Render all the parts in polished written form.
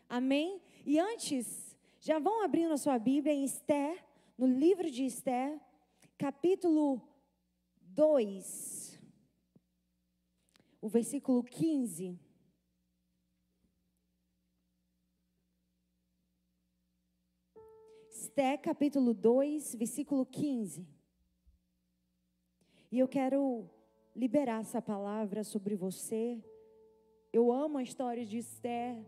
Amém? E antes, já vão abrindo a sua Bíblia em Esther, no livro de Esther, capítulo 2, o versículo 15. Esther, capítulo 2, versículo 15. E eu quero liberar essa palavra sobre você. Eu amo a história de Esther.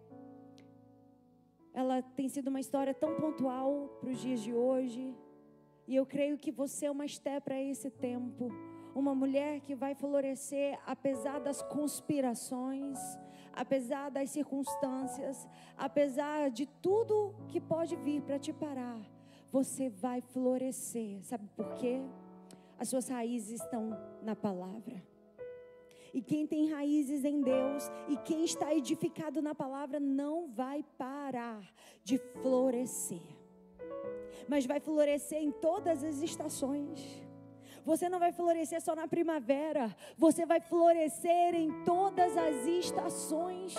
Ela tem sido uma história tão pontual para os dias de hoje. E eu creio que você é uma Esther para esse tempo. Uma mulher que vai florescer apesar das conspirações, apesar das circunstâncias, apesar de tudo que pode vir para te parar. Você vai florescer. Sabe por quê? As suas raízes estão na palavra. E quem tem raízes em Deus e quem está edificado na palavra não vai parar de florescer. Mas vai florescer em todas as estações. Você não vai florescer só na primavera. Você vai florescer em todas as estações.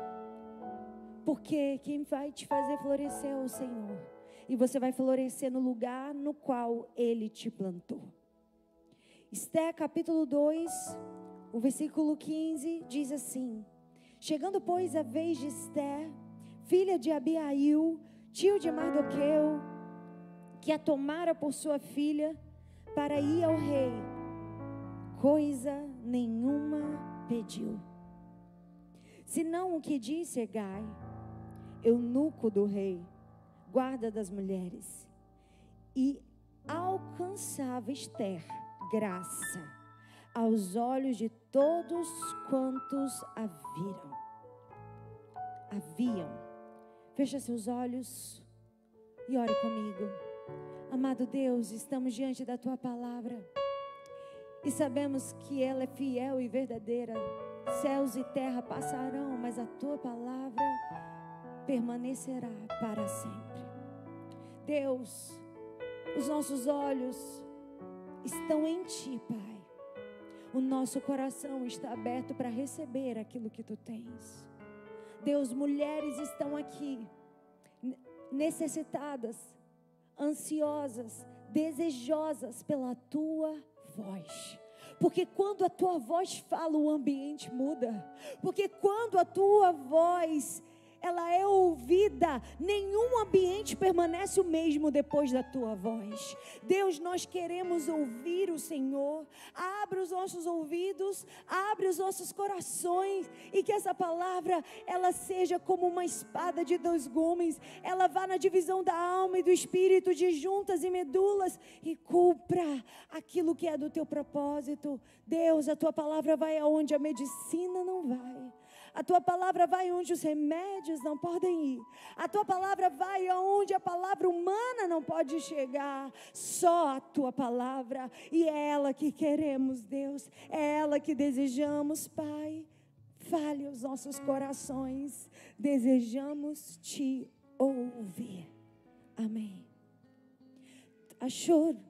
Porque quem vai te fazer florescer é o Senhor. E você vai florescer no lugar no qual Ele te plantou. Esther capítulo 2, o versículo 15 diz assim: chegando, pois, a vez de Esther, filha de Abiail, tio de Mardoqueu, que a tomara por sua filha, para ir ao rei, coisa nenhuma pediu, senão o que disse Hegai, eunuco do rei, guarda das mulheres, e alcançava Esther graça aos olhos de todos quantos a haviam. Fecha seus olhos e ore comigo. Amado Deus, estamos diante da Tua palavra e sabemos que ela é fiel e verdadeira. Céus e terra passarão, mas a Tua palavra permanecerá para sempre. Deus, os nossos olhos estão em Ti, Pai. O nosso coração está aberto para receber aquilo que Tu tens. Deus, mulheres estão aqui necessitadas, ansiosas, desejosas pela Tua voz. Porque quando a Tua voz fala, o ambiente muda. Porque quando a Tua voz ela é ouvida, nenhum ambiente permanece o mesmo depois da Tua voz. Deus, nós queremos ouvir o Senhor. Abre os nossos ouvidos, abre os nossos corações, e que essa palavra, ela seja como uma espada de dois gumes. Ela vá na divisão da alma e do espírito, de juntas e medulas, e cumpra aquilo que é do Teu propósito. Deus, a Tua palavra vai aonde a medicina não vai. A Tua palavra vai onde os remédios não podem ir. A Tua palavra vai aonde a palavra humana não pode chegar. Só a Tua palavra. E é ela que queremos, Deus. É ela que desejamos, Pai. Fale os nossos corações. Desejamos Te ouvir. Amém. Achou?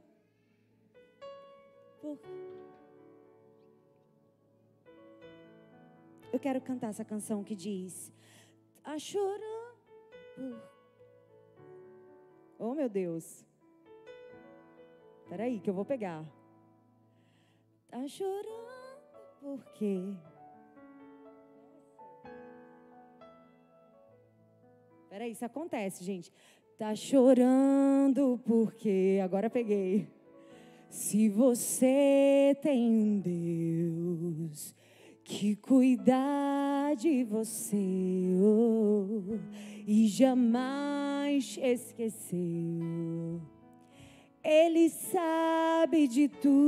Eu quero cantar essa canção que diz: tá chorando. Oh, meu Deus. Espera aí que eu vou pegar. Tá chorando por quê? Espera aí, isso acontece, gente. Tá chorando porque... Agora peguei. Se você tem um Deus que cuidar de você, e jamais te esqueceu. Ele sabe de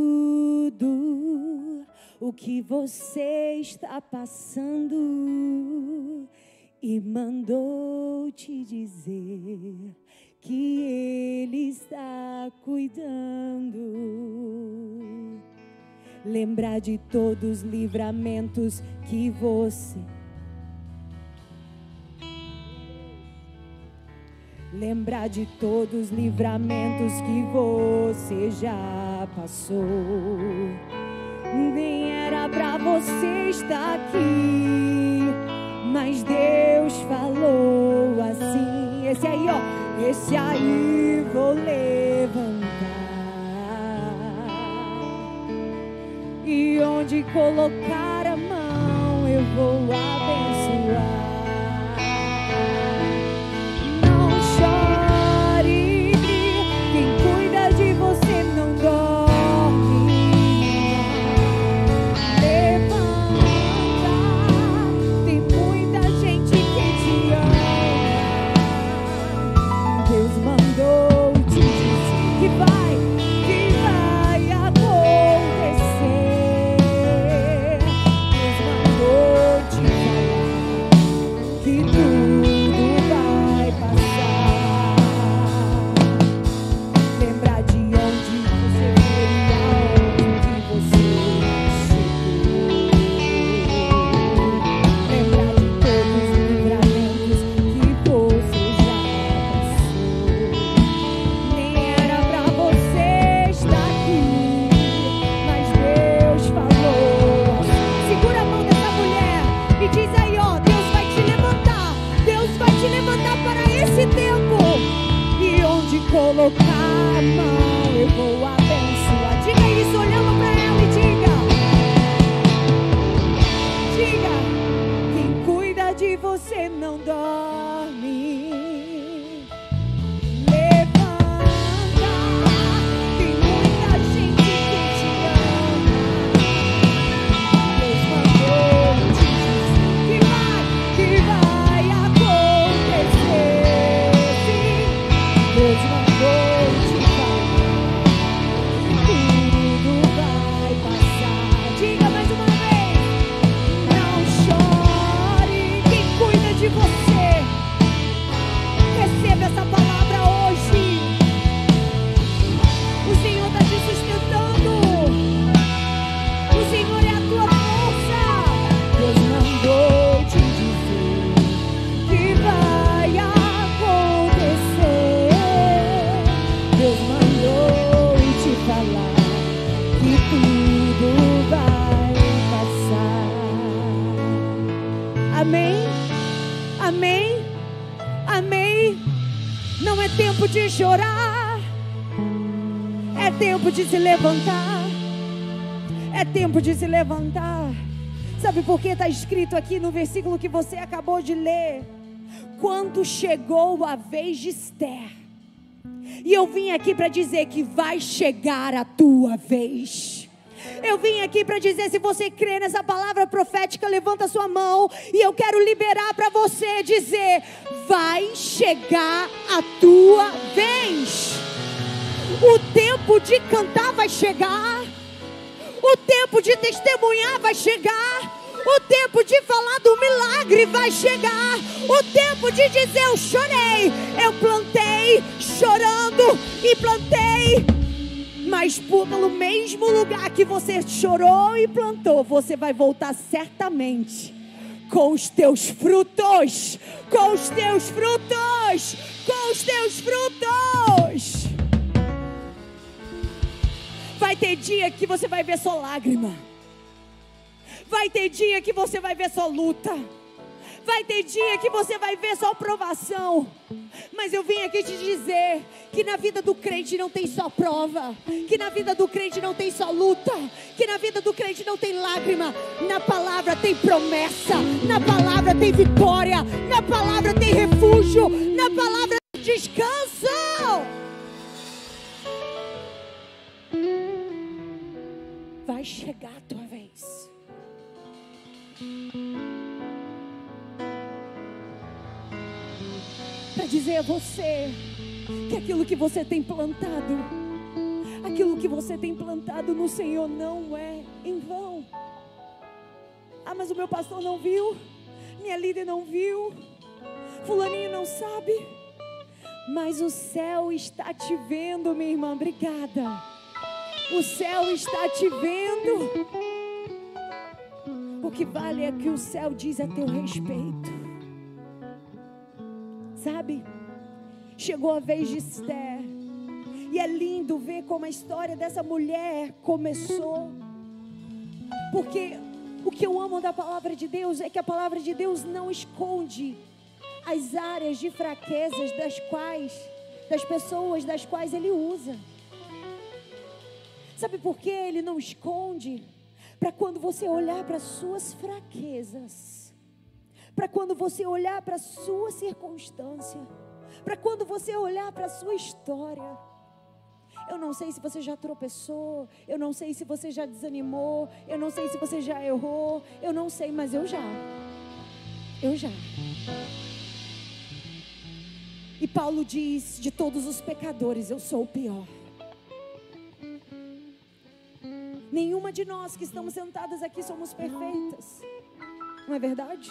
tudo o que você está passando, e mandou te dizer que Ele está cuidando. Lembrar de todos os livramentos que você... Lembrar de todos os livramentos que você já passou. Nem era pra você estar aqui, mas Deus falou esse aí vou levantar, e onde colocar a mão eu vou abençoar. Não chore, quem cuida de você não dorme. Levanta, tem muita gente que te ama. Deus mandou te dizer que vai acontecer. Deus mandou te falar que tudo vai passar. Lembrar de onde você veio e aonde que você chegou. Lembrar de todos os livramentos que você já passou. Nem era pra você estar aqui, mas Deus falou. Segura a mão dessa mulher e diz aí, ó, Deus vai te levantar. Deus vai te levantar para esse tempo. E onde colocar a mão eu vou abençoar. Diga isso olhando para ela e diga, quem cuida de você não dorme. Levanta, tem muita gente que te ama. Deus mandou te dizer que vai acontecer. Sim, Deus mandou te falar que tudo vai passar. Diga mais uma vez, não chore, quem cuida de você. Receba essa palavra hoje. O Senhor está te sustentando. O Senhor é a tua força. Deus mandou te dizer que vai acontecer. Deus mandou te falar que tudo vai passar. Amém? Amém? Amém? Não é tempo de chorar, é tempo de se levantar. É tempo de se levantar. Sabe por que está escrito aqui no versículo que você acabou de ler? Quando chegou a vez de Esther. E eu vim aqui para dizer que vai chegar a tua vez. Eu vim aqui para dizer, se você crê nessa palavra profética, levanta sua mão e eu quero liberar para você dizer, vai chegar a tua vez. O tempo de cantar vai chegar. O tempo de testemunhar vai chegar. O tempo de falar do milagre vai chegar. O tempo de dizer, eu chorei, eu plantei chorando e plantei. Mas pelo mesmo lugar que você chorou e plantou, você vai voltar certamente com os teus frutos. Com os teus frutos. Com os teus frutos. Vai ter dia que você vai ver só lágrima. Vai ter dia que você vai ver só luta. Vai ter dia que você vai ver só provação. Mas eu vim aqui te dizer que na vida do crente não tem só prova. Que na vida do crente não tem só luta. Que na vida do crente não tem lágrima. Na palavra tem promessa. Na palavra tem vitória. Na palavra tem refúgio. Na palavra tem descanso. Vai chegar a tua vez. Para dizer a você que aquilo que você tem plantado, aquilo que você tem plantado no Senhor não é em vão. Ah, mas o meu pastor não viu, minha líder não viu, fulaninho não sabe. Mas o céu está te vendo, minha irmã, obrigada. O céu está te vendo. O que vale é que o céu diz a teu respeito. Sabe? Chegou a vez de Esther. E é lindo ver como a história dessa mulher começou. Porque o que eu amo da palavra de Deus é que a palavra de Deus não esconde as áreas de fraquezas das pessoas das quais Ele usa. Sabe por que Ele não esconde? Para quando você olhar para as suas fraquezas, para quando você olhar para a sua circunstância, para quando você olhar para a sua história. Eu não sei se você já tropeçou, eu não sei se você já desanimou, eu não sei se você já errou, eu não sei, mas eu já. E Paulo diz: de todos os pecadores eu sou o pior. Nenhuma de nós que estamos sentadas aqui somos perfeitas, não é verdade?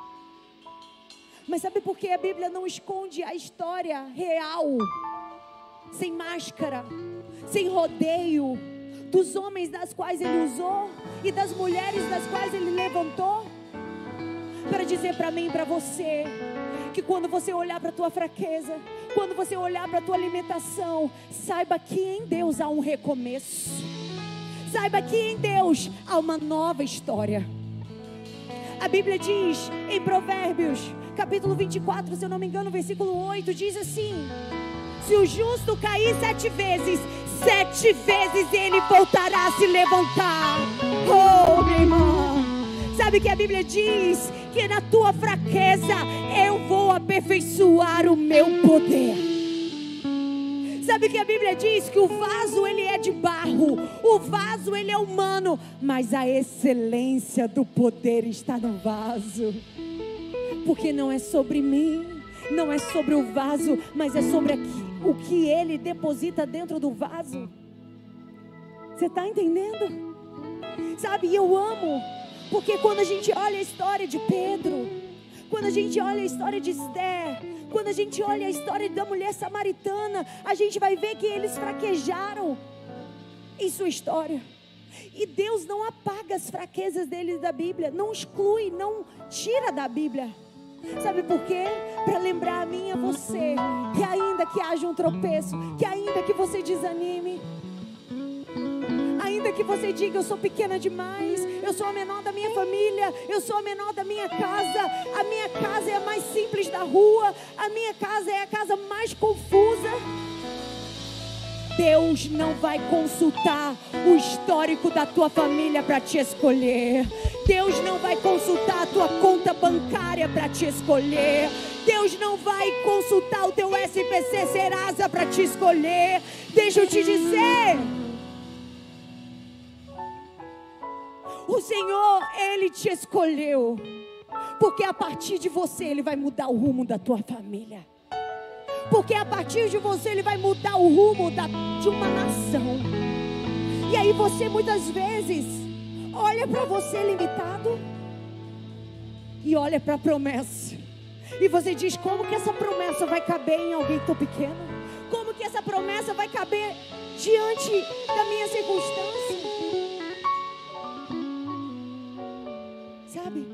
Mas sabe por que a Bíblia não esconde a história real, sem máscara, sem rodeio, dos homens das quais Ele usou e das mulheres das quais Ele levantou? Para dizer para mim e para você, que quando você olhar para a tua fraqueza, quando você olhar para a tua limitação, saiba que em Deus há um recomeço. Saiba que em Deus há uma nova história. A Bíblia diz em Provérbios, capítulo 24, se eu não me engano, versículo 8, diz assim: se o justo cair 7 vezes, 7 vezes ele voltará a se levantar. Oh, minha irmã, sabe que a Bíblia diz que na tua fraqueza eu vou aperfeiçoar o meu poder. Sabe que a Bíblia diz que o vaso ele é de barro, o vaso ele é humano, mas a excelência do poder está no vaso. Porque não é sobre mim, não é sobre o vaso, mas é sobre o que ele deposita dentro do vaso. Você está entendendo? Sabe, eu amo, porque quando a gente olha a história de Pedro, quando a gente olha a história de Esther, quando a gente olha a história da mulher samaritana, a gente vai ver que eles fraquejaram em sua história. E Deus não apaga as fraquezas deles da Bíblia, não exclui, não tira da Bíblia. Sabe por quê? Para lembrar a mim e a você que ainda que haja um tropeço, que ainda que você desanime, ainda que você diga: eu sou pequena demais, eu sou a menor da minha família, eu sou a menor da minha casa, a minha casa é a mais simples da rua, a minha casa é a casa mais confusa. Deus não vai consultar o histórico da tua família para te escolher. Deus não vai consultar a tua conta bancária para te escolher. Deus não vai consultar o teu SPC Serasa para te escolher. Deixa eu te dizer, o Senhor, Ele te escolheu, porque a partir de você Ele vai mudar o rumo da tua família. Porque a partir de você Ele vai mudar o rumo de uma nação. E aí você muitas vezes olha para você limitado e olha para a promessa. E você diz: como que essa promessa vai caber em alguém tão pequeno? Como que essa promessa vai caber diante da minha circunstância? Sabe?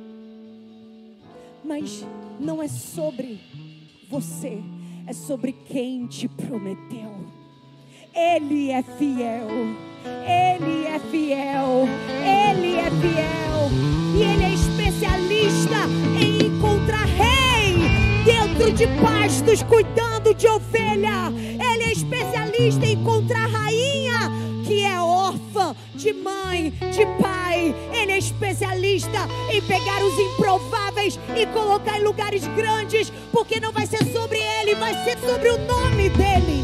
Mas não é sobre você, é sobre quem te prometeu. Ele é fiel, Ele é fiel, Ele é fiel. E Ele é especialista em encontrar rei dentro de pastos, cuidando de ovelha. Ele é especialista em encontrar rainha que é órfã de mãe, de pai. Ele é especialista em pegar os improváveis e colocar em lugares grandes, porque não vai ser sobre ele, vai ser sobre o nome dele.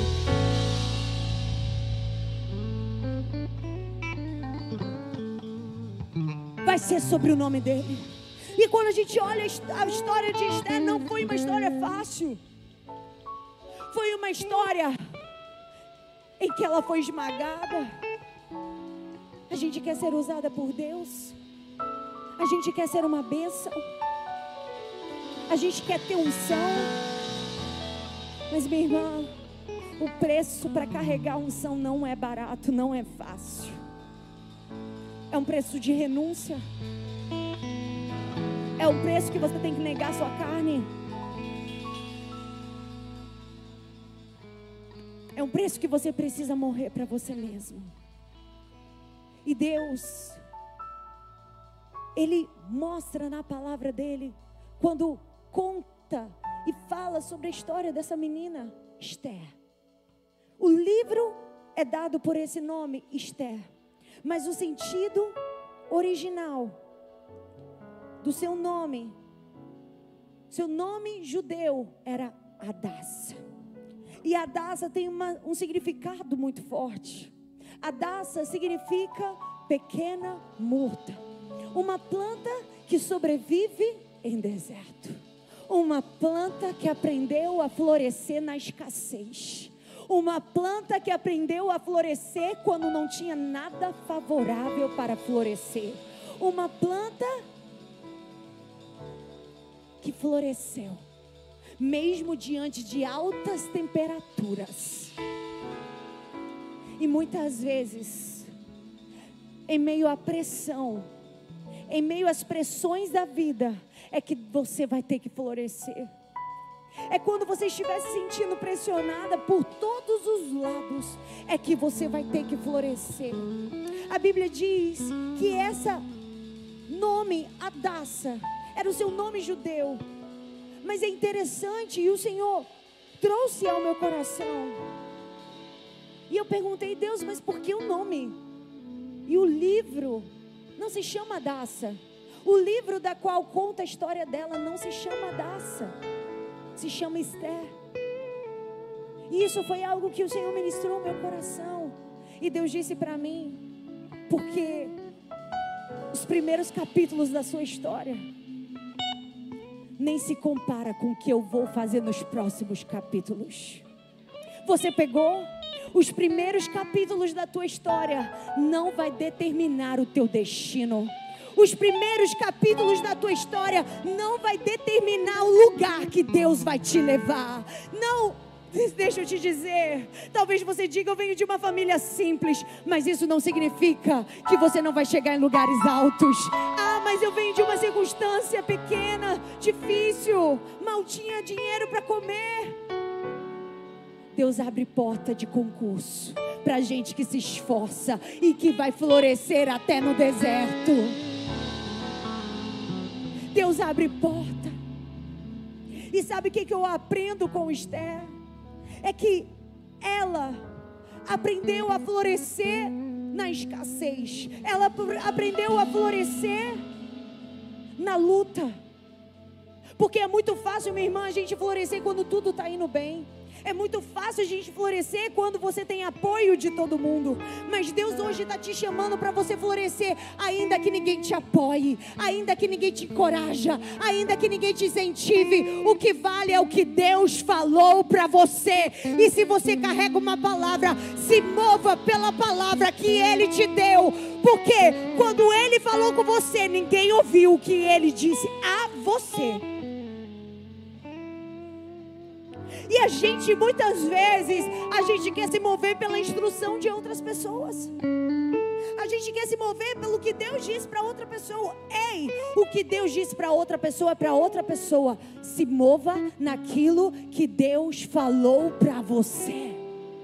Vai ser sobre o nome dele. E quando a gente olha a história de Esther, não foi uma história fácil. Foi uma história em que ela foi esmagada. A gente quer ser usada por Deus. A gente quer ser uma bênção. A gente quer ter unção. Mas, minha irmã, o preço para carregar unção não é barato, não é fácil. É um preço de renúncia. É um preço que você tem que negar a sua carne. É um preço que você precisa morrer para você mesmo. E Deus, Ele mostra na palavra dele, quando conta e fala sobre a história dessa menina, Esther. O livro é dado por esse nome, Esther, mas o sentido original do seu nome judeu era Hadassah. E Hadassah tem um significado muito forte. Hadassah significa pequena murta, uma planta que sobrevive em deserto, uma planta que aprendeu a florescer na escassez, uma planta que aprendeu a florescer quando não tinha nada favorável para florescer, uma planta que floresceu mesmo diante de altas temperaturas. E muitas vezes, em meio à pressão, em meio às pressões da vida, é que você vai ter que florescer. É quando você estiver se sentindo pressionada por todos os lados, é que você vai ter que florescer. A Bíblia diz que esse nome, Hadassah, era o seu nome judeu. Mas é interessante, e o Senhor trouxe ao meu coração. E eu perguntei, Deus, mas por que o nome? E o livro não se chama Hadassah. O livro da qual conta a história dela não se chama Hadassah, se chama Esther. E isso foi algo que o Senhor ministrou no meu coração. E Deus disse para mim, porque os primeiros capítulos da sua história nem se compara com o que eu vou fazer nos próximos capítulos. Você pegou? Os primeiros capítulos da tua história não vai determinar o teu destino. Os primeiros capítulos da tua história não vai determinar o lugar que Deus vai te levar. Não, deixa eu te dizer, talvez você diga, eu venho de uma família simples, mas isso não significa que você não vai chegar em lugares altos. Ah, mas eu venho de uma circunstância pequena, difícil, mal tinha dinheiro para comer. Deus abre porta de concurso para gente que se esforça e que vai florescer até no deserto. Deus abre porta. E sabe o que eu aprendo com Esther? É que ela aprendeu a florescer na escassez. Ela aprendeu a florescer na luta. Porque é muito fácil, minha irmã, a gente florescer quando tudo está indo bem. É muito fácil a gente florescer quando você tem apoio de todo mundo. Mas Deus hoje está te chamando para você florescer, ainda que ninguém te apoie, ainda que ninguém te encoraja, ainda que ninguém te incentive. O que vale é o que Deus falou para você. E se você carrega uma palavra, se mova pela palavra que Ele te deu. Porque quando Ele falou com você, ninguém ouviu o que Ele disse a você. E a gente, muitas vezes, a gente quer se mover pela instrução de outras pessoas. A gente quer se mover pelo que Deus diz para outra pessoa. Ei, o que Deus diz para outra pessoa é para outra pessoa. Se mova naquilo que Deus falou para você.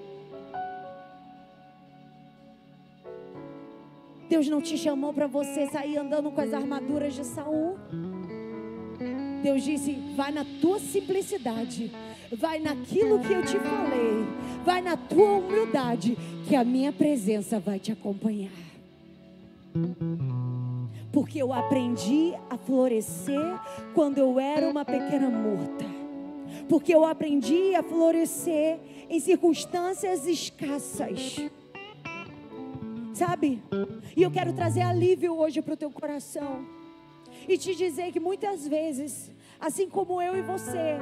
Deus não te chamou para você sair andando com as armaduras de Saul. Deus disse, vai na tua simplicidade. Vai naquilo que eu te falei. Vai na tua humildade, que a minha presença vai te acompanhar. Porque eu aprendi a florescer quando eu era uma pequena murta. Porque eu aprendi a florescer em circunstâncias escassas. Sabe? E eu quero trazer alívio hoje para o teu coração. E te dizer que muitas vezes, assim como eu e você,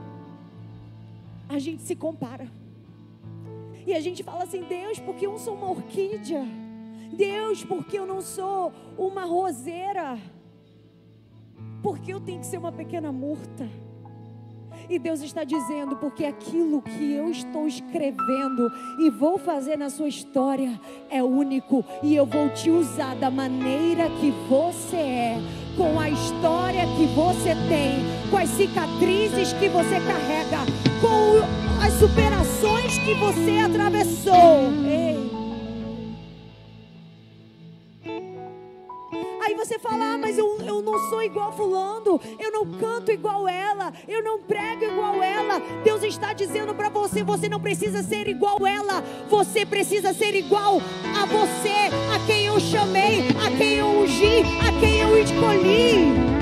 a gente se compara. E a gente fala assim, Deus, porque eu não sou uma orquídea? Deus, porque eu não sou uma roseira? Porque eu tenho que ser uma pequena murta? E Deus está dizendo, porque aquilo que eu estou escrevendo e vou fazer na sua história é único. E eu vou te usar da maneira que você é, com a história que você tem, com as cicatrizes que você carrega, com as superações que você atravessou. Ei. Aí você fala, mas eu não sou igual fulano, eu não canto igual ela, eu não prego igual ela. Deus está dizendo para você, você não precisa ser igual ela, você precisa ser igual a você, a quem eu chamei, a quem eu ungi, a quem eu escolhi.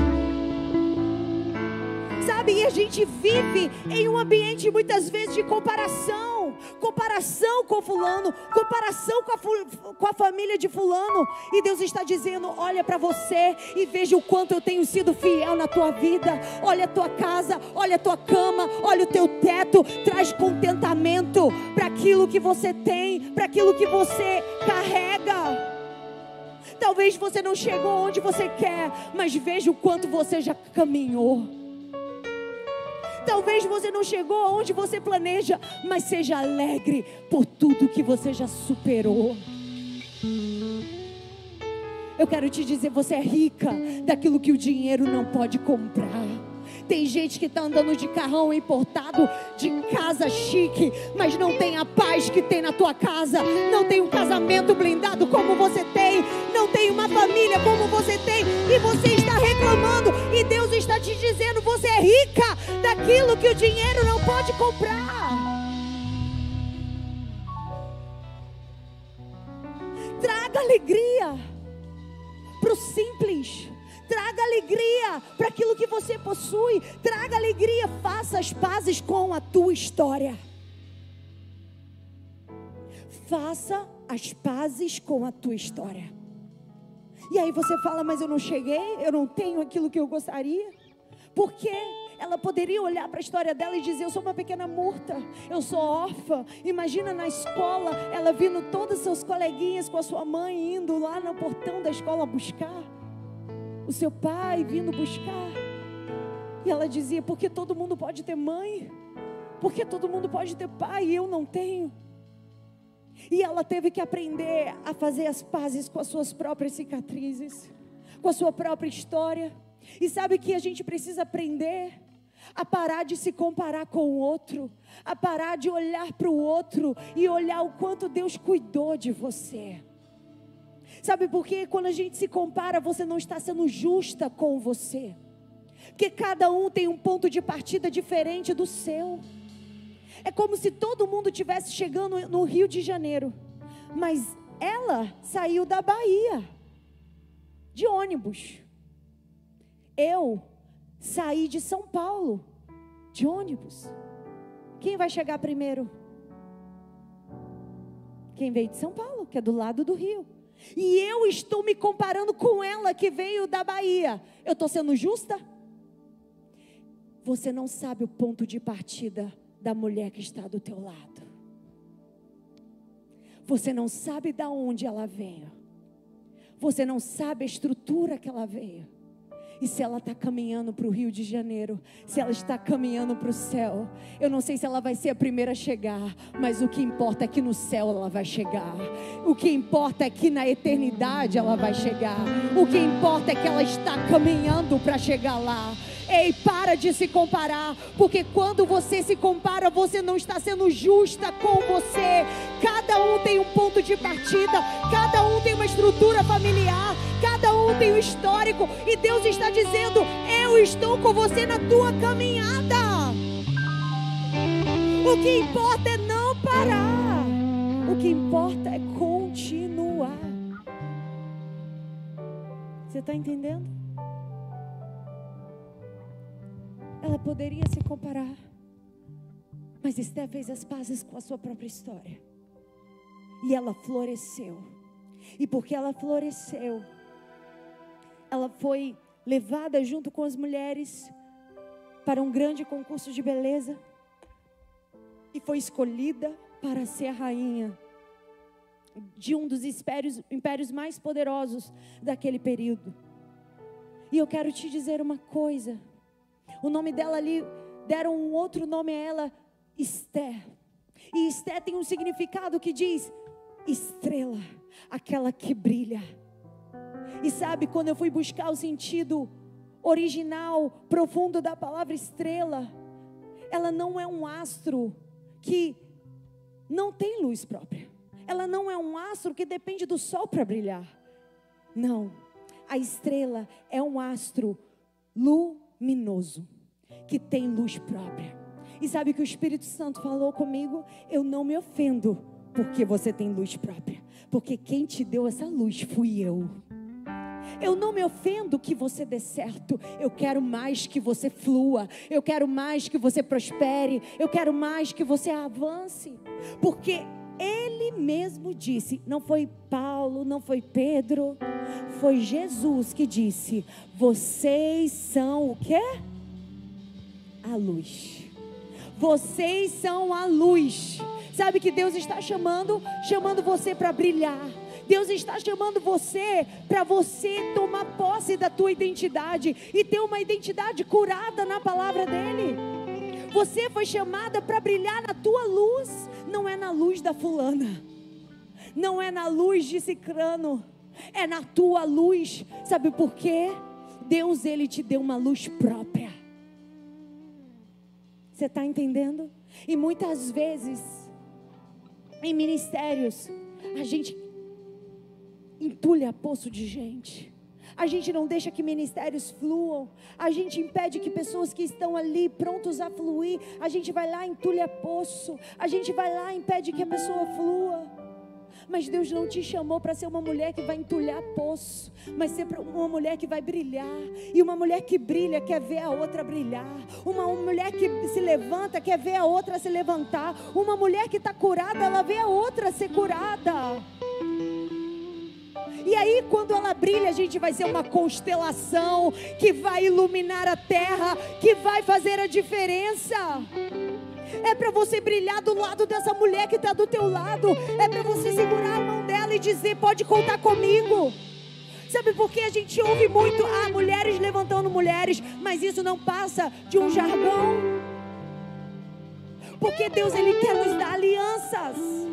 Sabe, e a gente vive em um ambiente muitas vezes de comparação com fulano, comparação com a família de fulano, e Deus está dizendo, olha para você e veja o quanto eu tenho sido fiel na tua vida. Olha a tua casa, olha a tua cama, olha o teu teto, traz contentamento para aquilo que você tem, para aquilo que você carrega. Talvez você não chegou onde você quer, mas veja o quanto você já caminhou. Talvez você não chegou aonde você planeja, mas seja alegre por tudo que você já superou. Eu quero te dizer, você é rica daquilo que o dinheiro não pode comprar. Tem gente que está andando de carrão importado, de casa chique, mas não tem a paz que tem na tua casa. Não tem um casamento blindado como você tem. Não tem uma família como você tem. E você está reclamando. E Deus está te dizendo, você é rica daquilo que o dinheiro não pode comprar. Traga alegria para o simples. Traga alegria para aquilo que você possui. Traga alegria, faça as pazes com a tua história. Faça as pazes com a tua história. E aí você fala, mas eu não cheguei, eu não tenho aquilo que eu gostaria. Por quê? Ela poderia olhar para a história dela e dizer, eu sou uma pequena murta, eu sou órfã. Imagina na escola, ela vindo todos os seus coleguinhas com a sua mãe, indo lá no portão da escola buscar. O seu pai vindo buscar. E ela dizia, porque todo mundo pode ter mãe, porque todo mundo pode ter pai e eu não tenho. E ela teve que aprender a fazer as pazes com as suas próprias cicatrizes, com a sua própria história. E sabe que a gente precisa aprender a parar de se comparar com o outro, a parar de olhar para o outro e olhar o quanto Deus cuidou de você. Sabe por quê? Quando a gente se compara, você não está sendo justa com você. Porque cada um tem um ponto de partida diferente do seu. É como se todo mundo estivesse chegando no Rio de Janeiro, mas ela saiu da Bahia de ônibus. Eu saí de São Paulo de ônibus. Quem vai chegar primeiro? Quem veio de São Paulo, que é do lado do Rio. E eu estou me comparando com ela que veio da Bahia. Eu estou sendo justa? Você não sabe o ponto de partida da mulher que está do teu lado. Você não sabe de onde ela veio. Você não sabe a estrutura que ela veio. E se ela está caminhando para o Rio de Janeiro, se ela está caminhando para o céu, eu não sei se ela vai ser a primeira a chegar, mas o que importa é que no céu ela vai chegar. O que importa é que na eternidade ela vai chegar. O que importa é que ela está caminhando para chegar lá. Ei, para de se comparar, porque quando você se compara, você não está sendo justa com você. Cada um tem um ponto de partida, cada um tem uma estrutura familiar, cada um tem um histórico, e Deus está dizendo, eu estou com você na tua caminhada. O que importa é não parar, o que importa é continuar. Você está entendendo? Ela poderia se comparar, mas Esté fez as pazes com a sua própria história. E ela floresceu. E porque ela floresceu, ela foi levada junto com as mulheres para um grande concurso de beleza. E foi escolhida para ser a rainha de um dos impérios mais poderosos daquele período. E eu quero te dizer uma coisa. O nome dela ali, deram um outro nome a ela, Esté. E Esté tem um significado que diz, estrela, aquela que brilha. E sabe, quando eu fui buscar o sentido original, profundo da palavra estrela, ela não é um astro que não tem luz própria. Ela não é um astro que depende do sol para brilhar. Não. A estrela é um astro luminoso, que tem luz própria. E sabe o que o Espírito Santo falou comigo? Eu não me ofendo porque você tem luz própria, porque quem te deu essa luz fui eu. Eu não me ofendo que você dê certo. Eu quero mais que você flua. Eu quero mais que você prospere. Eu quero mais que você avance. Porque Ele mesmo disse, não foi Paulo, não foi Pedro, foi Jesus que disse, vocês são o quê? A luz. Vocês são a luz. Sabe que Deus está chamando você para brilhar. Deus está chamando você para você tomar posse da tua identidade e ter uma identidade curada na palavra dEle. Você foi chamada para brilhar na tua luz, não é na luz da fulana, não é na luz de cicrano, é na tua luz. Sabe por quê? Deus, Ele te deu uma luz própria. Você está entendendo? E muitas vezes, em ministérios, a gente entulha poço de gente. A gente não deixa que ministérios fluam. A gente impede que pessoas que estão ali prontos a fluir, a gente vai lá e entulha poço. A gente vai lá e impede que a pessoa flua. Mas Deus não te chamou para ser uma mulher que vai entulhar poço, mas ser uma mulher que vai brilhar. E uma mulher que brilha quer ver a outra brilhar. Uma mulher que se levanta quer ver a outra se levantar. Uma mulher que está curada, ela vê a outra ser curada. E aí quando ela brilha, a gente vai ser uma constelação que vai iluminar a terra, que vai fazer a diferença. É para você brilhar do lado dessa mulher que está do teu lado. É para você segurar a mão dela e dizer, pode contar comigo. Sabe por que a gente ouve muito, mulheres levantando mulheres, mas isso não passa de um jargão? Porque Deus, Ele quer nos dar alianças.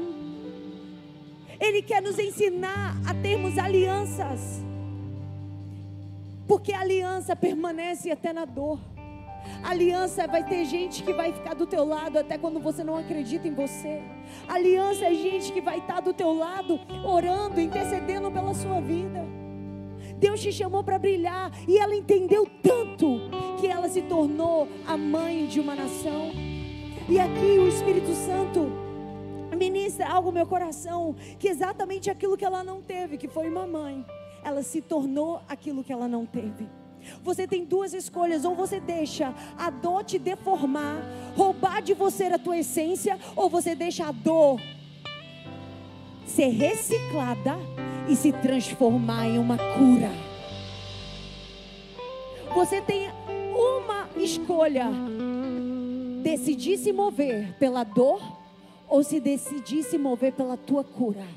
Ele quer nos ensinar a termos alianças. Porque a aliança permanece até na dor. Aliança vai ter gente que vai ficar do teu lado até quando você não acredita em você. Aliança é gente que vai estar do teu lado, orando, intercedendo pela sua vida. Deus te chamou para brilhar e ela entendeu tanto que ela se tornou a mãe de uma nação. E aqui o Espírito Santo ministra algo no meu coração, que exatamente aquilo que ela não teve, que foi uma mãe, ela se tornou aquilo que ela não teve. Você tem duas escolhas: ou você deixa a dor te deformar, roubar de você a tua essência, ou você deixa a dor ser reciclada e se transformar em uma cura. Você tem uma escolha: decidir se mover pela dor, ou se decidir se mover pela tua cura.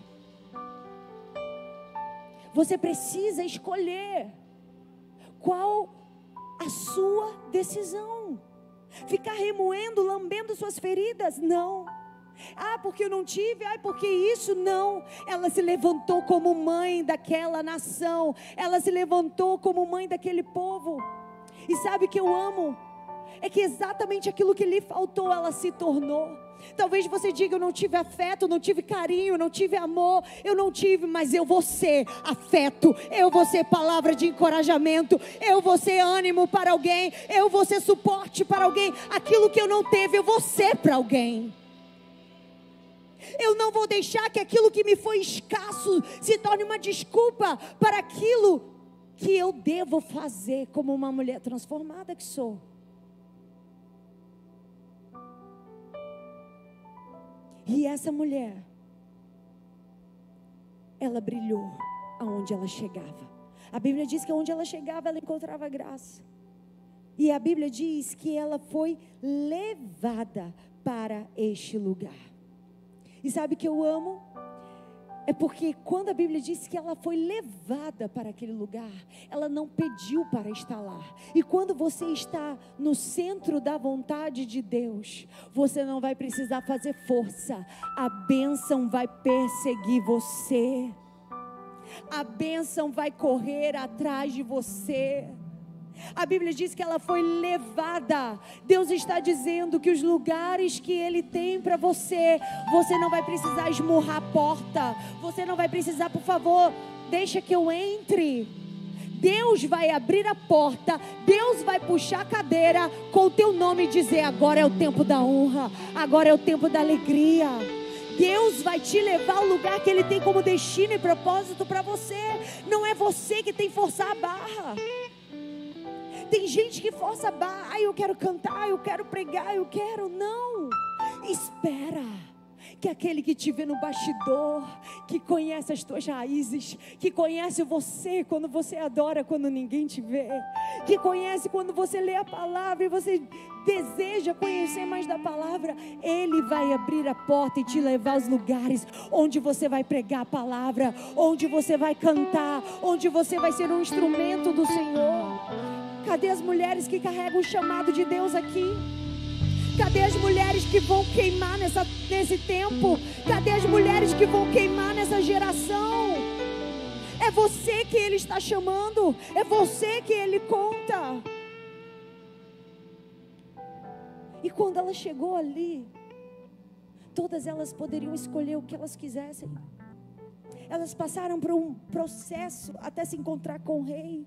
Você precisa escolher qual a sua decisão. Ficar remoendo, lambendo suas feridas? Não. Porque eu não tive, porque isso, não. Ela se levantou como mãe daquela nação. Ela se levantou como mãe daquele povo. E sabe o que eu amo? É que exatamente aquilo que lhe faltou, ela se tornou. Talvez você diga, eu não tive afeto, não tive carinho, não tive amor, eu não tive, mas eu vou ser afeto, eu vou ser palavra de encorajamento, eu vou ser ânimo para alguém, eu vou ser suporte para alguém. Aquilo que eu não teve, eu vou ser para alguém. Eu não vou deixar que aquilo que me foi escasso se torne uma desculpa para aquilo que eu devo fazer como uma mulher transformada que sou. E essa mulher, ela brilhou aonde ela chegava. A Bíblia diz que aonde ela chegava, ela encontrava graça. E a Bíblia diz que ela foi levada para este lugar. E sabe o que eu amo? É porque quando a Bíblia diz que ela foi levada para aquele lugar, ela não pediu para estar lá. E quando você está no centro da vontade de Deus, você não vai precisar fazer força. A bênção vai perseguir você. A bênção vai correr atrás de você. A Bíblia diz que ela foi levada. Deus está dizendo que os lugares que Ele tem para você, você não vai precisar esmurrar a porta. Você não vai precisar, por favor, deixa que eu entre. Deus vai abrir a porta, Deus vai puxar a cadeira com o teu nome e dizer: agora é o tempo da honra, agora é o tempo da alegria. Deus vai te levar ao lugar que Ele tem como destino e propósito para você. Não é você que tem que forçar a barra. Tem gente que força a barra. Ai, eu quero cantar, eu quero pregar, eu quero. Não, espera. Que aquele que te vê no bastidor, que conhece as tuas raízes, que conhece você quando você adora, quando ninguém te vê, que conhece quando você lê a palavra e você deseja conhecer mais da palavra, Ele vai abrir a porta e te levar aos lugares onde você vai pregar a palavra, onde você vai cantar, onde você vai ser um instrumento do Senhor. Cadê as mulheres que carregam o chamado de Deus aqui? Cadê as mulheres que vão queimar nesse tempo? Cadê as mulheres que vão queimar nessa geração? É você que Ele está chamando. É você que Ele conta. E quando ela chegou ali, todas elas poderiam escolher o que elas quisessem. Elas passaram por um processo até se encontrar com o rei.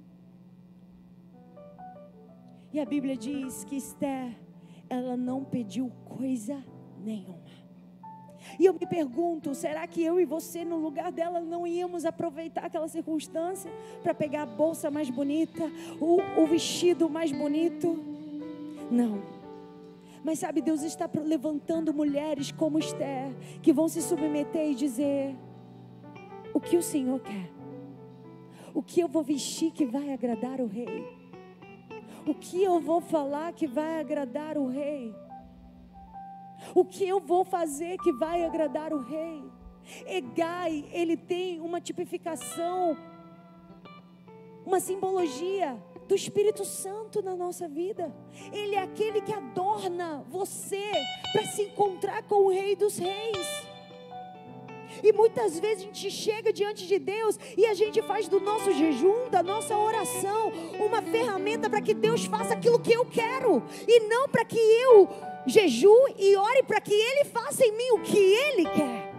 E a Bíblia diz que Esther, ela não pediu coisa nenhuma. E eu me pergunto, será que eu e você no lugar dela não íamos aproveitar aquela circunstância para pegar a bolsa mais bonita, o vestido mais bonito? Não. Mas sabe, Deus está levantando mulheres como Esther, que vão se submeter e dizer: o que o Senhor quer? O que eu vou vestir que vai agradar o rei? O que eu vou falar que vai agradar o rei? O que eu vou fazer que vai agradar o rei? Hegai, ele tem uma tipificação, uma simbologia do Espírito Santo na nossa vida. Ele é aquele que adorna você para se encontrar com o Rei dos Reis. E muitas vezes a gente chega diante de Deus e a gente faz do nosso jejum, da nossa oração, uma ferramenta para que Deus faça aquilo que eu quero, e não para que eu jejue e ore para que Ele faça em mim o que Ele quer.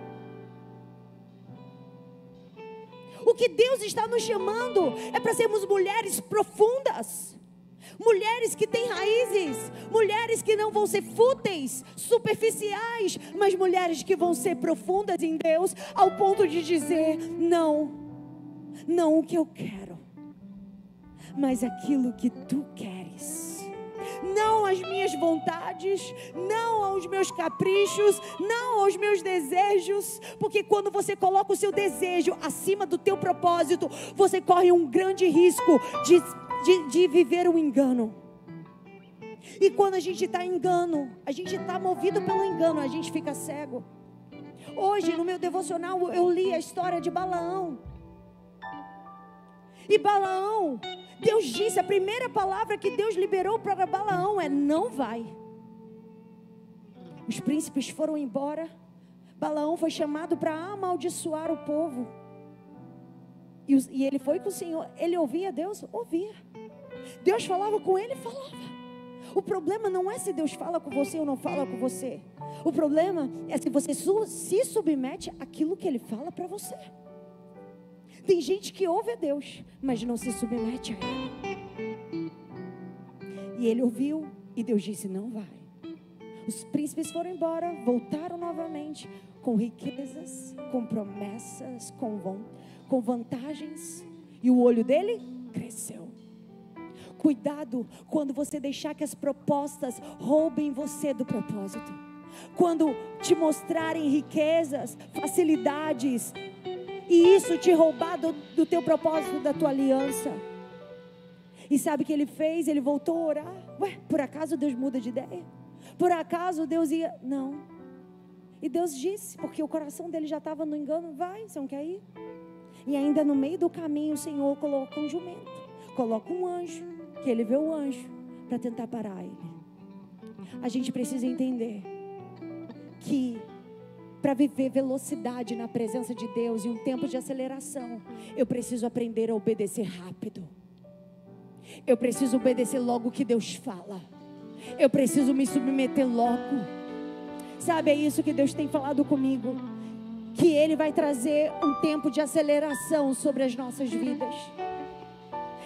O que Deus está nos chamando é para sermos mulheres profundas, mulheres que têm raízes, mulheres que não vão ser fúteis, superficiais, mas mulheres que vão ser profundas em Deus, ao ponto de dizer: não, não o que eu quero, mas aquilo que tu queres. Não as minhas vontades, não aos meus caprichos, não aos meus desejos, porque quando você coloca o seu desejo acima do teu propósito, você corre um grande risco de viver um engano. E quando a gente está em engano, a gente está movido pelo engano, a gente fica cego. Hoje no meu devocional eu li a história de Balaão. E Balaão, Deus disse, a primeira palavra que Deus liberou para Balaão é: não vai. Os príncipes foram embora. Balaão foi chamado para amaldiçoar o povo. E ele foi com o Senhor. Ele ouvia Deus? Ouvia. Deus falava com ele? Falava. O problema não é se Deus fala com você ou não fala com você. O problema é se você se submete àquilo que Ele fala para você. Tem gente que ouve a Deus, mas não se submete a Ele. E ele ouviu e Deus disse: não vai. Os príncipes foram embora, voltaram novamente com riquezas, com promessas, com vantagens. E o olho dele cresceu. Cuidado quando você deixar que as propostas roubem você do propósito. Quando te mostrarem riquezas, facilidades, e isso te roubar do teu propósito, da tua aliança. E sabe o que ele fez? Ele voltou a orar. Ué, por acaso Deus muda de ideia? Por acaso Deus ia... Não. E Deus disse, porque o coração dele já estava no engano: vai, você não quer ir? E ainda no meio do caminho o Senhor coloca um jumento, coloca um anjo, que ele vê o anjo para tentar parar ele. A gente precisa entender que para viver velocidade na presença de Deus e um tempo de aceleração, eu preciso aprender a obedecer rápido. Eu preciso obedecer logo o que Deus fala. Eu preciso me submeter logo. Sabe, é isso que Deus tem falado comigo, que Ele vai trazer um tempo de aceleração sobre as nossas vidas.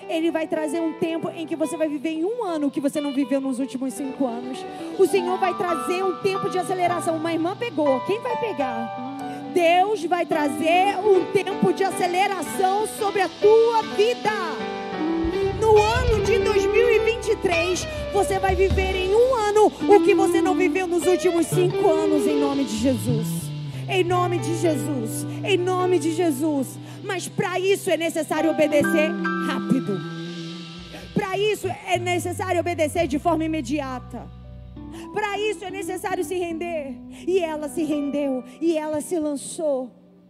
Ele vai trazer um tempo em que você vai viver em um ano o que você não viveu nos últimos 5 anos. O Senhor vai trazer um tempo de aceleração. Uma irmã pegou, quem vai pegar? Deus vai trazer um tempo de aceleração sobre a tua vida. No ano de 2023, você vai viver em um ano o que você não viveu nos últimos 5 anos, em nome de Jesus. Em nome de Jesus, em nome de Jesus. Mas para isso é necessário obedecer rápido. Para isso é necessário obedecer de forma imediata. Para isso é necessário se render. E ela se rendeu, e ela se lançou.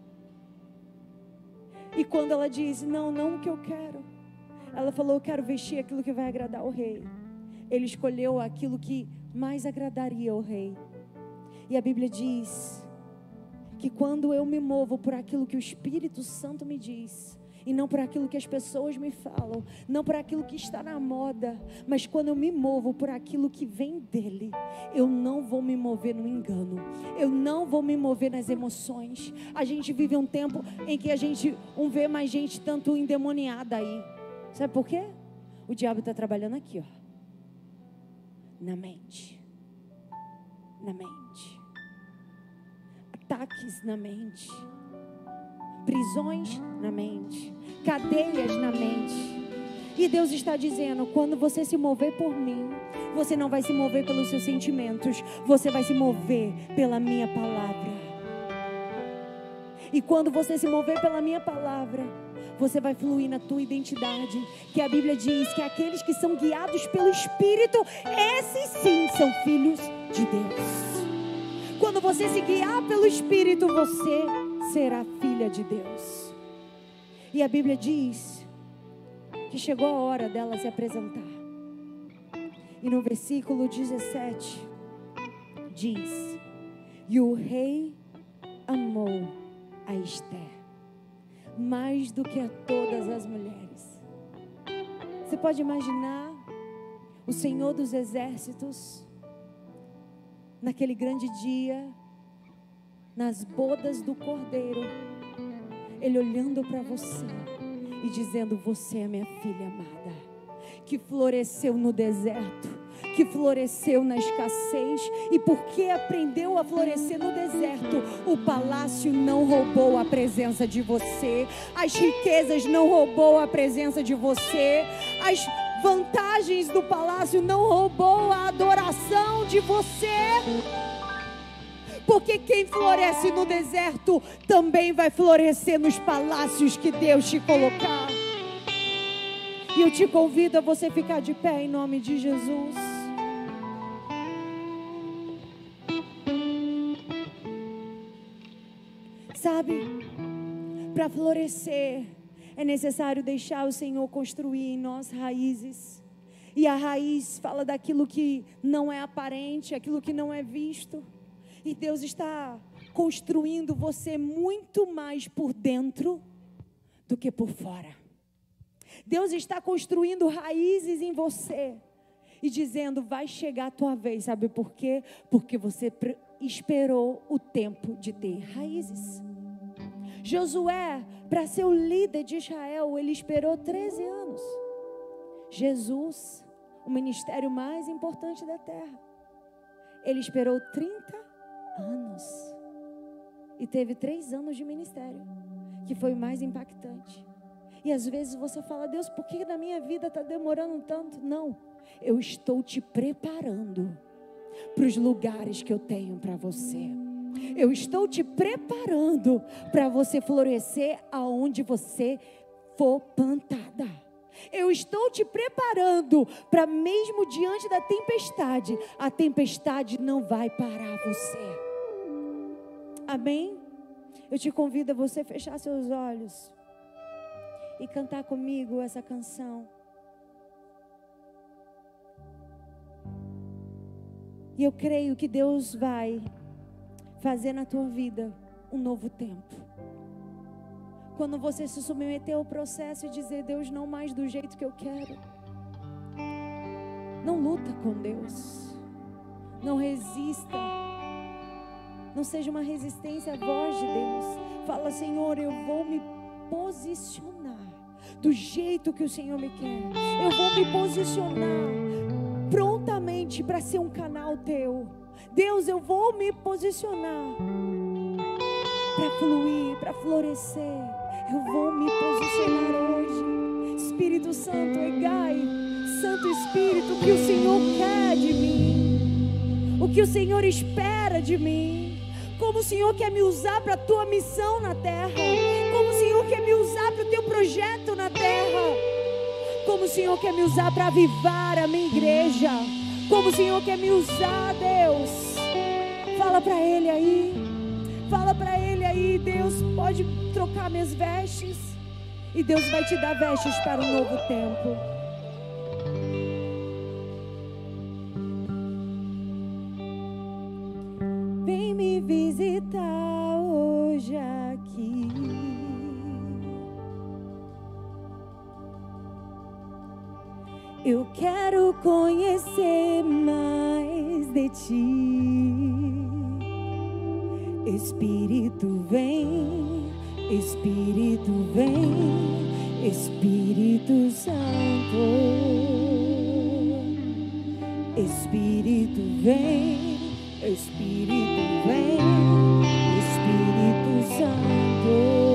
E quando ela disse, não o que eu quero, ela falou, eu quero vestir aquilo que vai agradar ao rei. Ele escolheu aquilo que mais agradaria ao rei. E a Bíblia diz que quando eu me movo por aquilo que o Espírito Santo me diz, e não por aquilo que as pessoas me falam, não por aquilo que está na moda, mas quando eu me movo por aquilo que vem dele, eu não vou me mover no engano, eu não vou me mover nas emoções. A gente vive um tempo em que a gente não vê mais gente tanto endemoniada aí. Sabe por quê? O diabo está trabalhando aqui, ó, na mente, ataques na mente, prisões na mente, cadeias na mente. E Deus está dizendo, quando você se mover por mim, você não vai se mover pelos seus sentimentos, você vai se mover pela minha palavra. E quando você se mover pela minha palavra, você vai fluir na tua identidade, que a Bíblia diz que aqueles que são guiados pelo Espírito, esses sim são filhos de Deus. Quando você se guiar pelo Espírito, você será filha de Deus. E a Bíblia diz que chegou a hora dela se apresentar. E no versículo 17 diz, e o rei amou a Esther mais do que a todas as mulheres. Você pode imaginar o Senhor dos Exércitos naquele grande dia, nas bodas do Cordeiro, Ele olhando para você e dizendo, você é minha filha amada, que floresceu no deserto, que floresceu na escassez, e porque aprendeu a florescer no deserto, o palácio não roubou a presença de você, as riquezas não roubou a presença de você, as vantagens do palácio não roubou a adoração de você. Porque quem floresce no deserto também vai florescer nos palácios que Deus te colocar. E eu te convido a você ficar de pé em nome de Jesus. Sabe, para florescer é necessário deixar o Senhor construir em nós raízes. E a raiz fala daquilo que não é aparente, aquilo que não é visto. E Deus está construindo você muito mais por dentro do que por fora. Deus está construindo raízes em você e dizendo, vai chegar a tua vez. Sabe por quê? Porque você esperou o tempo de ter raízes. Josué, para ser o líder de Israel, ele esperou 13 anos. Jesus, o ministério mais importante da terra, ele esperou 30 anos. E teve 3 anos de ministério, que foi o mais impactante. E às vezes você fala, Deus, por que na minha vida está demorando tanto? Não, eu estou te preparando para os lugares que eu tenho para você. Eu estou te preparando para você florescer aonde você for plantada. Eu estou te preparando para mesmo diante da tempestade, a tempestade não vai parar você. Amém? Eu te convido a você fechar seus olhos e cantar comigo essa canção. E eu creio que Deus vai fazer na tua vida um novo tempo. Quando você se submeter ao processo e dizer, Deus, não mais do jeito que eu quero. Não luta com Deus. Não resista. Não seja uma resistência à voz de Deus. Fala, Senhor, eu vou me posicionar do jeito que o Senhor me quer. Eu vou me posicionar prontamente para ser um canal teu. Deus, eu vou me posicionar para fluir, para florescer. Eu vou me posicionar hoje. Espírito Santo, Egai, Santo Espírito, o que o Senhor quer de mim, o que o Senhor espera de mim, como o Senhor quer me usar para a tua missão na terra, como o Senhor quer me usar para o teu projeto na terra, como o Senhor quer me usar para avivar a minha igreja, como o Senhor quer me usar, Deus. Fala para Ele aí, fala para Ele aí. Deus, pode trocar minhas vestes, e Deus vai te dar vestes para um novo tempo. Vem me visitar hoje aqui. Eu quero conhecer mais de ti. Espírito vem, Espírito vem, Espírito Santo. Espírito vem, Espírito vem, Espírito Santo.